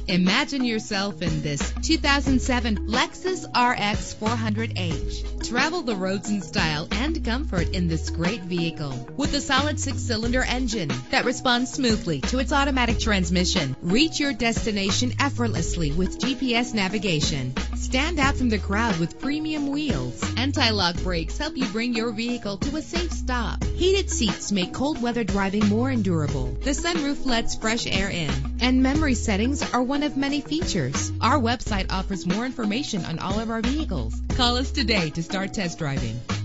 Imagine yourself in this 2007 Lexus RX 400h. Travel the roads in style and comfort in this great vehicle. With a solid 6-cylinder engine that responds smoothly to its automatic transmission, reach your destination effortlessly with GPS navigation. Stand out from the crowd with premium wheels. Anti-lock brakes help you bring your vehicle to a safe stop. Heated seats make cold weather driving more endurable. The sunroof lets fresh air in. And memory settings are one of many features. Our website offers more information on all of our vehicles. Call us today to start test driving.